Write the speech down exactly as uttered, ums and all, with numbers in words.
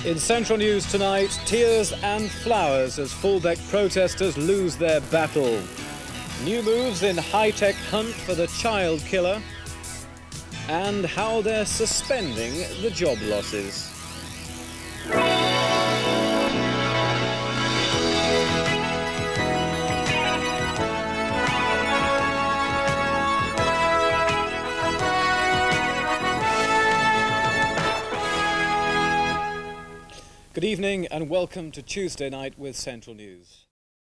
In Central News tonight, tears and flowers as Fullbeck protesters lose their battle. New moves in high-tech hunt for the child killer. And how they're suspending the job losses. Good evening and welcome to Tuesday Night with Central News.